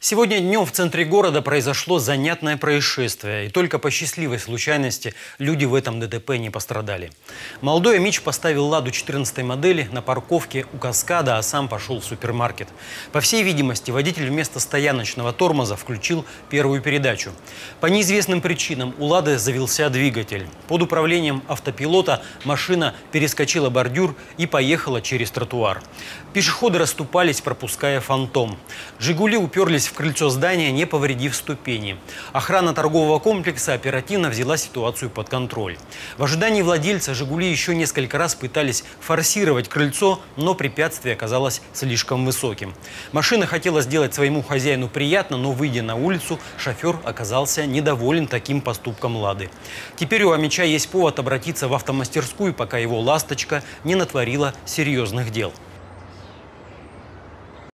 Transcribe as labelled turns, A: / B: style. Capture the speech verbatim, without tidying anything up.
A: Сегодня днем в центре города произошло занятное происшествие. И только по счастливой случайности люди в этом ДТП не пострадали. Молодой омич поставил «Ладу» четырнадцатой модели на парковке у «Каскада», а сам пошел в супермаркет. По всей видимости, водитель вместо стояночного тормоза включил первую передачу. По неизвестным причинам у «Лады» завелся двигатель. Под управлением автопилота машина перескочила бордюр и поехала через тротуар. Пешеходы расступались, пропуская фантом. «Жигули» уперлись в крыльцо здания, не повредив ступени. Охрана торгового комплекса оперативно взяла ситуацию под контроль. В ожидании владельца «Жигули» еще несколько раз пытались форсировать крыльцо, но препятствие оказалось слишком высоким. Машина хотела сделать своему хозяину приятно, но, выйдя на улицу, шофер оказался недоволен таким поступком «Лады». Теперь у омича есть повод обратиться в автомастерскую, пока его «Ласточка» не натворила серьезных дел.